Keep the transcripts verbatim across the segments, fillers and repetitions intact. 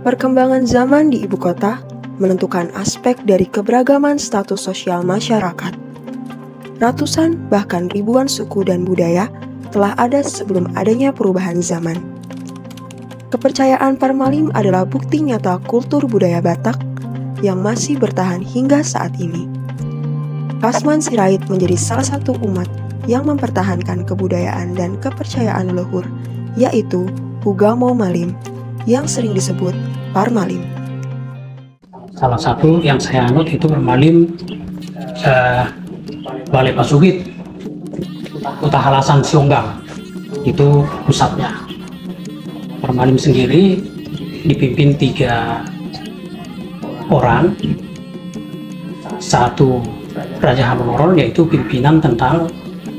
Perkembangan zaman di ibu kota menentukan aspek dari keberagaman status sosial masyarakat. Ratusan bahkan ribuan suku dan budaya telah ada sebelum adanya perubahan zaman. Kepercayaan Parmalim adalah bukti nyata kultur budaya Batak yang masih bertahan hingga saat ini. Kasman Sirait menjadi salah satu umat yang mempertahankan kebudayaan dan kepercayaan leluhur, yaitu Hugamo Malim, yang sering disebut Parmalim. Salah satu yang saya anut itu Parmalim eh, Balai Pasugit, Kota Halasan Sionggang, itu pusatnya. Parmalim sendiri dipimpin tiga orang, satu Raja Habongoron, yaitu pimpinan tentang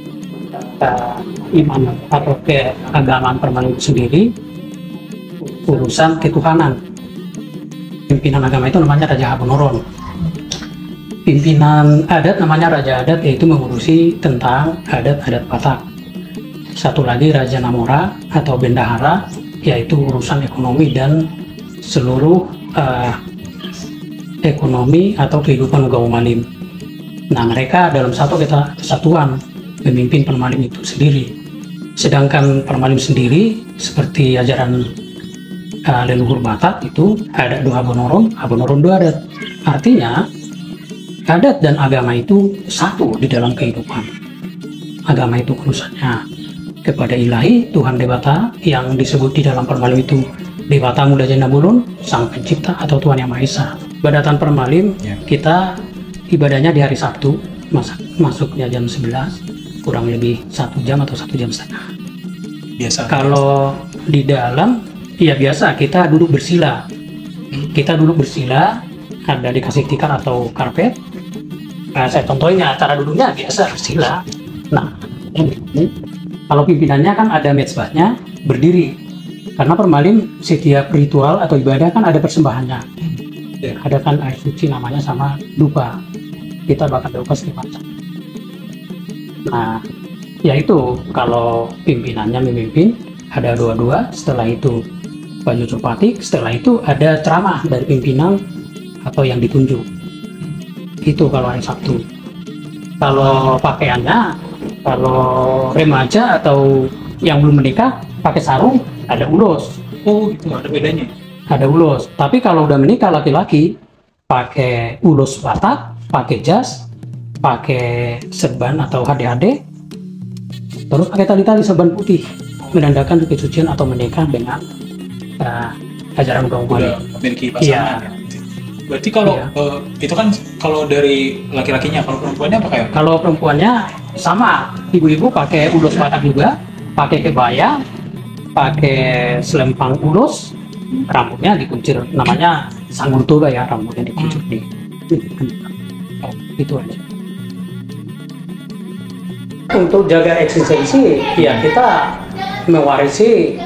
uh, iman atau keagamaan Parmalim itu sendiri, urusan ketuhanan. Pimpinan agama itu namanya Raja Habongoron. Pimpinan adat namanya Raja Adat, yaitu mengurusi tentang adat-adat Batak. Satu lagi Raja Namora atau Bendahara, yaitu urusan ekonomi dan seluruh uh, ekonomi atau kehidupan Hugamo Malim. Nah, mereka dalam satu kesatuan memimpin Parmalim itu sendiri. Sedangkan Parmalim sendiri seperti ajaran uh, leluhur Batak itu ada dua Habongoron, Habongoron dua adat. Artinya adat dan agama itu satu di dalam kehidupan. Agama itu urusannya kepada ilahi, Tuhan Dewata, yang disebut di dalam Parmalim itu Dewata Muda Jana Bulun, Sang Pencipta atau Tuhan Yang Maha Esa. Ibadatan Parmalim, ya, kita ibadahnya di hari Sabtu, mas masuknya jam sebelas, kurang lebih satu jam atau satu jam setengah. Biasa. Kalau biasa. Di dalam, ya biasa, kita duduk bersila. Hmm. Kita duduk bersila, ada dikasih tikar atau karpet. Nah, saya contohnya, cara duduknya biasa bersila. Nah, ini, kalau pimpinannya kan ada mezbahnya, berdiri. Karena Parmalim setiap ritual atau ibadah kan ada persembahannya. Ya. Ada kan air suci namanya sama dupa. Kita bakal dupa setiap macam. Nah, ya itu kalau pimpinannya memimpin, ada dua-dua. Setelah itu baju copatik, setelah itu ada ceramah dari pimpinan atau yang ditunjuk. Itu kalau hari Sabtu. Kalau pakaiannya, kalau remaja atau yang belum menikah pakai sarung, ada ulos. Oh, itu ada bedanya. Ada ulos. Tapi kalau udah menikah laki-laki pakai ulos Batak, pakai jas, pakai serban atau H D H D, terus pakai tali-tali serban putih, menandakan kesucian atau menikah dengan uh, ajaran Hugamo Malim. Memiliki pasangan. Iya. Ya. Berarti kalau iya. uh, itu kan kalau dari laki-lakinya, kalau perempuannya apa kayak? Kalau perempuannya sama, ibu-ibu pakai ulos Batak juga, pakai kebaya, pakai selempang ulos, rambutnya dikuncir, namanya sangurtoba ya, rambutnya dikuncir hmm. di, oh, itu aja. Untuk jaga eksistensi, ya kita mewarisi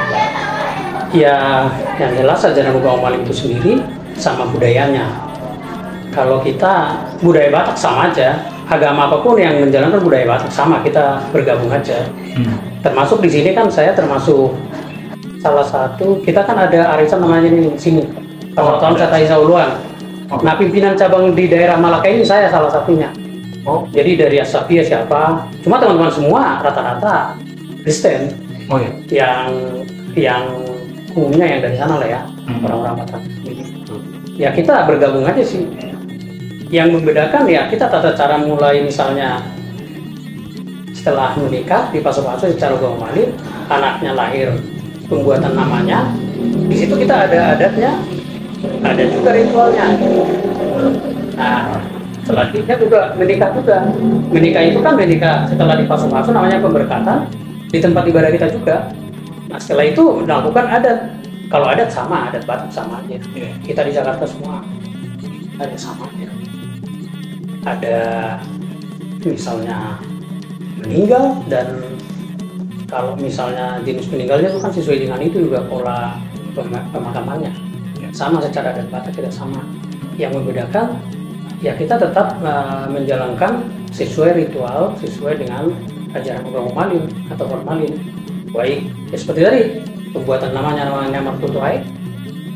ya yang jelas ajaran Hugamo Malim itu sendiri sama budayanya. Kalau kita budaya Batak sama aja, agama apapun yang menjalankan budaya Batak sama, kita bergabung aja. Hmm. Termasuk di sini kan saya termasuk salah satu, kita kan ada arisan namanya di sini. Kalau oh, tahun Sata Isa Uluan. Oh. Nah, pimpinan cabang di daerah Malaka ini saya salah satunya. Oh. Jadi dari Asapia siapa? Cuma teman-teman semua rata-rata Kristen. Oh ya. Yang yang umumnya yang dari sana lah ya, hmm. orang-orang Batak. Ya kita bergabung aja sih. Yang membedakan ya kita tata cara mulai misalnya setelah menikah di paso-paso secara Hugamo Malim, anaknya lahir, pembuatan namanya, di situ kita ada adatnya, ada juga ritualnya. Nah, selanjutnya juga menikah juga. Menikah itu kan menikah setelah di paso-paso namanya pemberkatan di tempat ibadah kita juga. Nah, setelah itu melakukan adat. Kalau adat sama, adat Batak sama aja. Yeah. Kita di Jakarta semua ada sama aja. Ada misalnya meninggal, dan kalau misalnya jenis meninggalnya itu kan sesuai dengan itu juga pola pemakamannya. Yeah. Sama secara adat Batak kita sama. Yang membedakan ya kita tetap uh, menjalankan sesuai ritual, sesuai dengan ajaran Hugamo Malim atau Parmalim. Baik, ya seperti tadi pembuatan namanya namanya martutuai,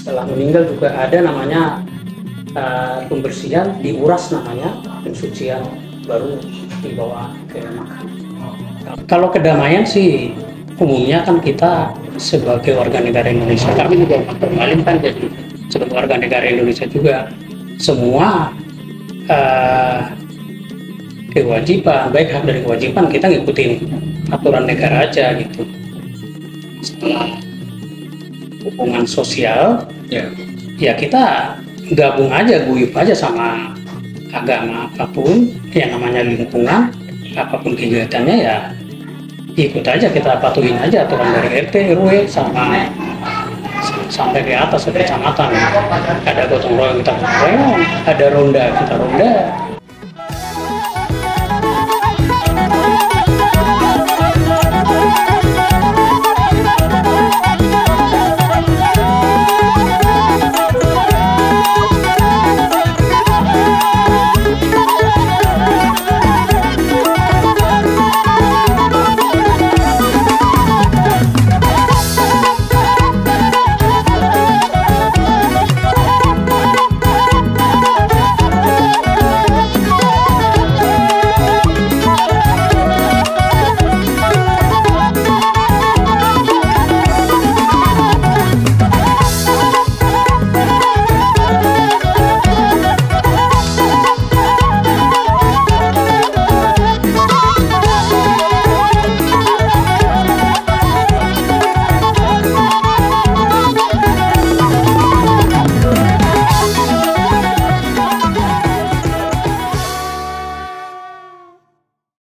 setelah meninggal juga ada namanya uh, pembersihan, diuras namanya, pensucian, baru dibawa ke makam. Kalau kedamaian sih umumnya kan kita sebagai warga negara Indonesia, kami juga kembali kan jadi sebagai warga negara Indonesia juga, semua uh, kewajiban, baik hak dan kewajiban kita ngikutin aturan negara aja gitu. Setelah hubungan sosial, ya, ya kita gabung aja, guyup aja sama agama apapun, yang namanya lingkungan, apapun kegiatannya ya ikut aja, kita patuhin aja aturan dari R T R W sama sampai ke atas ke kecamatan. Ada gotong royong kita gotong royong, ada ronda kita ronda,